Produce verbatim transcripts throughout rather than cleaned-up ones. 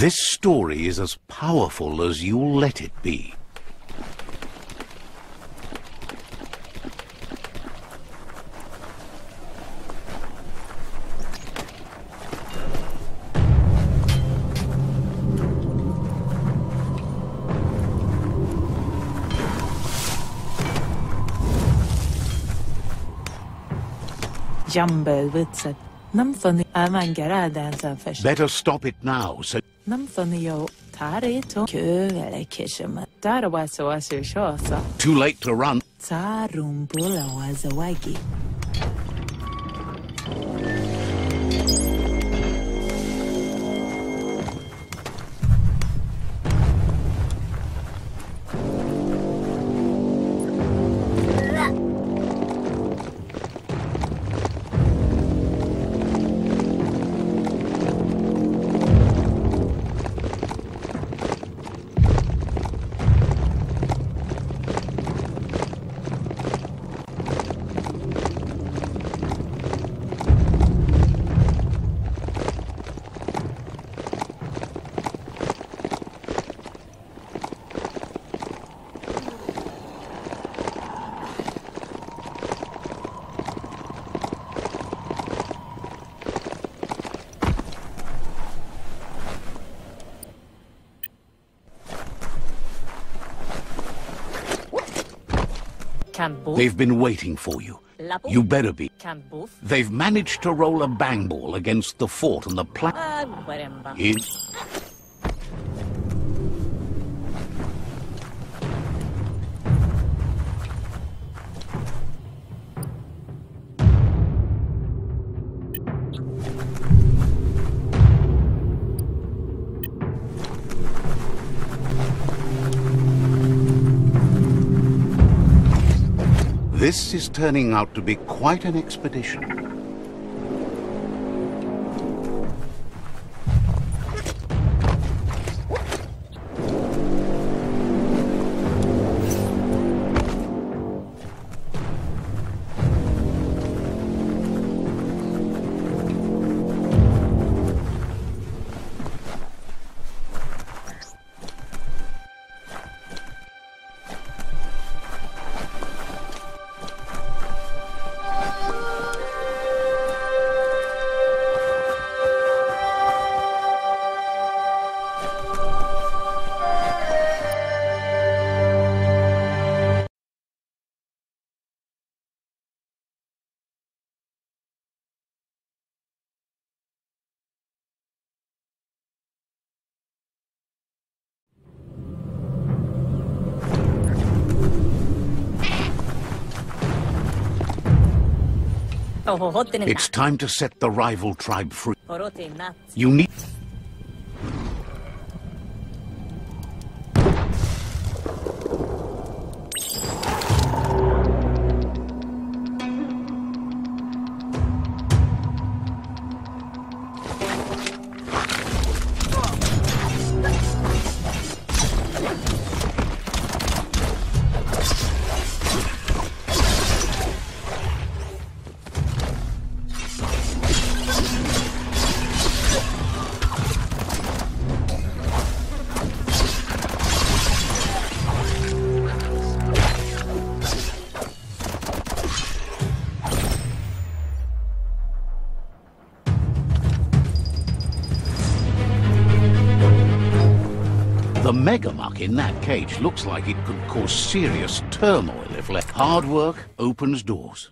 This story is as powerful as you'll let it be. Better stop it now, so... Too late to run. They've been waiting for you. You better be. They've managed to roll a bang ball against the fort and the pla- In. This is turning out to be quite an expedition. It's time to set the rival tribe free. You need... The megamuck in that cage looks like it could cause serious turmoil if left. Hard work opens doors.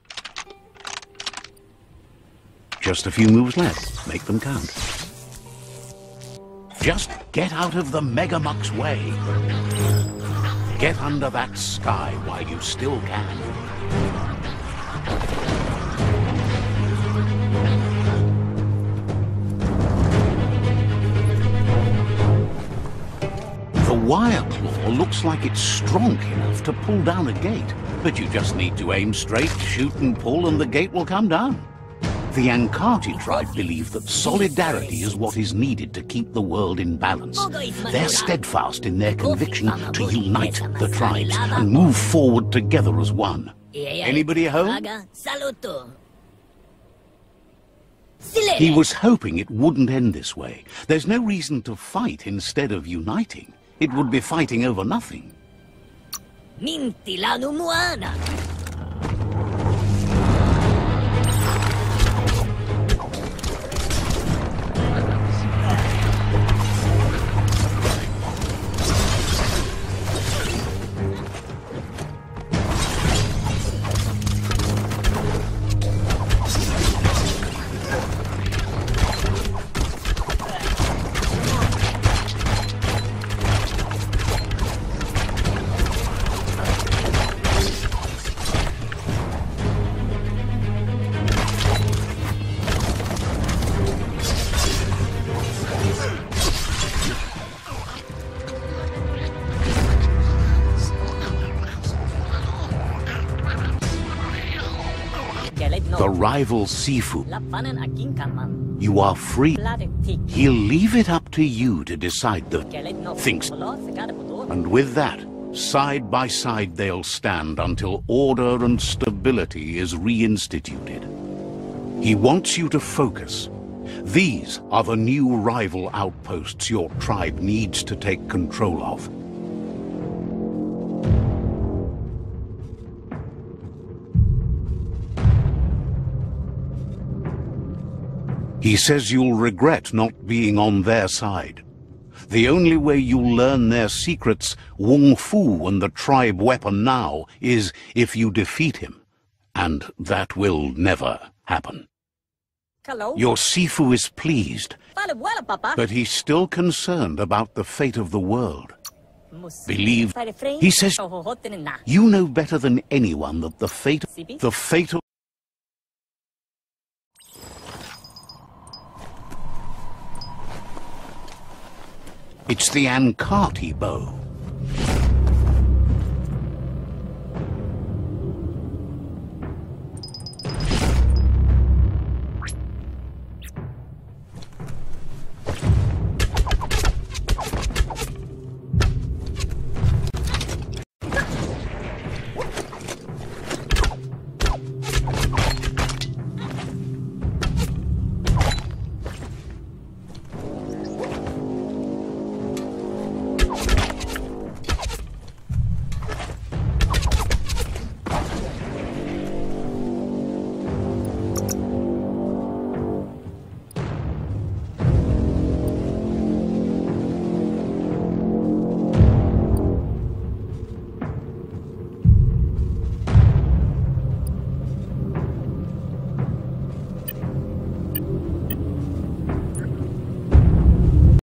Just a few moves left. Make them count. Just get out of the megamuck's way. Get under that sky while you still can. The wire claw looks like it's strong enough to pull down a gate, but you just need to aim straight, shoot and pull, and the gate will come down. The Ankati tribe believe that solidarity is what is needed to keep the world in balance. They're steadfast in their conviction to unite the tribes and move forward together as one. Anybody home? He was hoping it wouldn't end this way. There's no reason to fight instead of uniting. It would be fighting over nothing. The rival Sifu. You are free. He'll leave it up to you to decide the things. And with that, side by side they'll stand until order and stability is reinstituted. He wants you to focus. These are the new rival outposts your tribe needs to take control of. He says you'll regret not being on their side. The only way you'll learn their secrets, Wung Fu and the tribe weapon now, is if you defeat him. And that will never happen. Hello? Your Sifu is pleased, but he's still concerned about the fate of the world. Believe, he says, you know better than anyone that the fate, the fate of It's the Ankati bow.